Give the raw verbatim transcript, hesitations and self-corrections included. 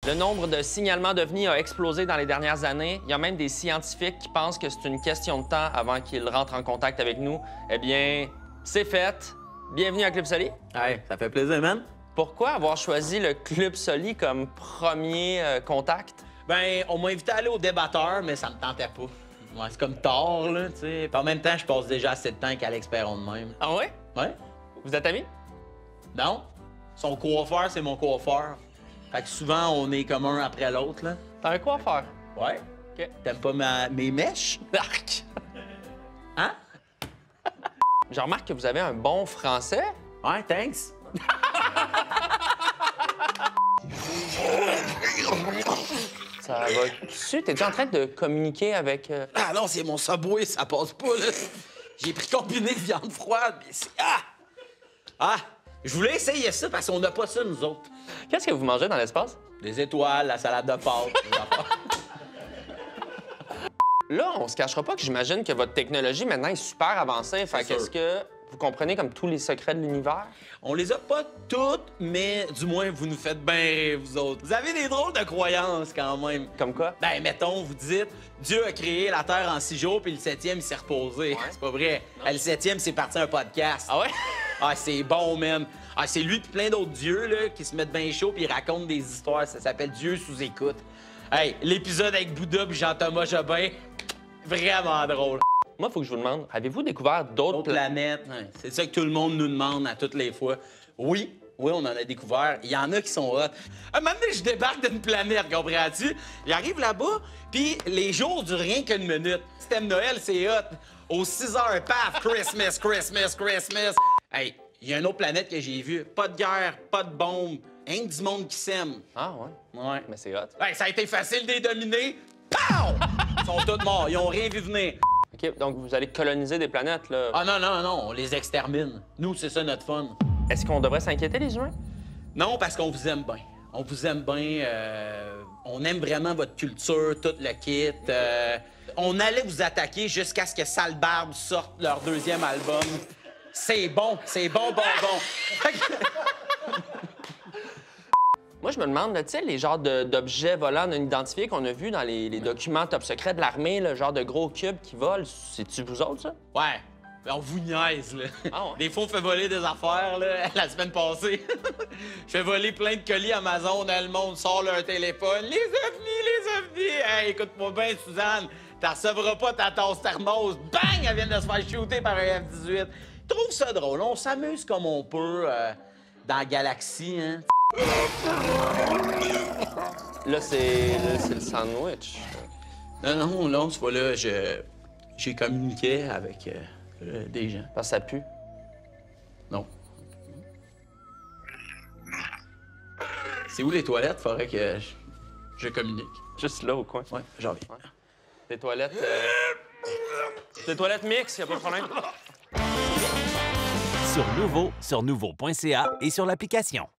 Le nombre de signalements d'ovnis a explosé dans les dernières années. Il y a même des scientifiques qui pensent que c'est une question de temps avant qu'ils rentrent en contact avec nous. Eh bien, c'est fait. Bienvenue à Club Soli. Hey, ça fait plaisir, man. Pourquoi avoir choisi le Club Soli comme premier euh, contact? Ben, on m'a invité à aller au débatteur, mais ça me tentait pas. Ouais, c'est comme tard, là, tu sais. Puis en même temps, je passe déjà assez de temps qu'Alex Perron de même. Ah ouais? Ouais? Vous êtes amis? Non? Son coiffeur, c'est mon coiffeur. Fait que souvent, on est comme un après l'autre, là. T'as un coiffeur? Ouais? OK. T'aimes pas ma... mes mèches? Arc! Hein? Je remarque que vous avez un bon français. Ouais, thanks. Ça va-tu? T'es-tu en train de communiquer avec... euh, Ah non, c'est mon Subway, ça passe pas, là. J'ai pris combiné de viande froide, mais c'est... Ah! Ah! Je voulais essayer ça parce qu'on n'a pas ça, nous autres. Qu'est-ce que vous mangez dans l'espace? Des étoiles, la salade de pâtes, des affaires. Là, on se cachera pas que j'imagine que votre technologie maintenant est super avancée. Fait C'est qu'est-ce que vous comprenez comme tous les secrets de l'univers? On les a pas toutes, mais du moins, vous nous faites bien rire, vous autres. Vous avez des drôles de croyances, quand même. Comme quoi? Ben, mettons, vous dites, Dieu a créé la Terre en six jours, puis le septième, il s'est reposé. C'est pas vrai. Le septième, c'est parti un podcast. Ah ouais? Ah, c'est bon, man. Ah, c'est lui puis plein d'autres dieux, là, qui se mettent bien chaud puis ils racontent des histoires. Ça s'appelle Dieu sous écoute. Hey, l'épisode avec Bouddha puis Jean-Thomas Jobin, vraiment drôle. Moi, il faut que je vous demande, avez-vous découvert d'autres D'autres planètes? planètes, ouais, c'est ça que tout le monde nous demande à toutes les fois. Oui, oui, on en a découvert. Il y en a qui sont hot. Un moment donné, je débarque d'une planète, comprends-tu? J'arrive là-bas, puis les jours durent rien qu'une minute. Système Noël, c'est hot. Aux six heures, paf, Christmas, Christmas, Christmas. Hey, il y a une autre planète que j'ai vue. Pas de guerre, pas de bombe, rien que du monde qui s'aime. Ah ouais? Ouais. Mais c'est hot. Hey, ça a été facile de les dominer. Pow! Ils sont tous morts, ils ont rien vu venir. OK, donc vous allez coloniser des planètes, là. Ah non, non, non, on les extermine. Nous, c'est ça notre fun. Est-ce qu'on devrait s'inquiéter, les humains? Non, parce qu'on vous aime bien. On vous aime bien. euh, on aime vraiment votre culture, tout le kit. euh, on allait vous attaquer jusqu'à ce que Sale Barbe sorte leur deuxième album. C'est bon, c'est bon, bon, bon. Moi, je me demande, tu sais, les genres de- d'objets volants non identifiés qu'on a vus dans les, les documents top secrets de l'armée, le genre de gros cubes qui volent, c'est-tu vous autres, ça? Ouais, ben, on vous niaise, là. Ah ouais? Des fois, on fait voler des affaires, là, la semaine passée. Je fais voler plein de colis Amazon, là, le monde sort leur téléphone. Les ovnis, les ovnis! Hey, écoute-moi bien, Suzanne, t'en recevras pas ta tasse thermos. Bang! Elle vient de se faire shooter par un F dix-huit. Je trouve ça drôle. On s'amuse comme on peut euh, dans la galaxie, hein. Là, c'est là, c'est le sandwich. Non, non, non, cette fois-là, je... j'ai communiqué avec euh, euh, des gens. Parce que ça pue. Non. C'est où les toilettes? Faudrait que je, je communique. Juste là, au coin. Ouais, j'en reviens. Des toilettes... euh, Des toilettes mixtes, y a pas de problème. Sur Nouveau, sur nouveau point c a et sur l'application.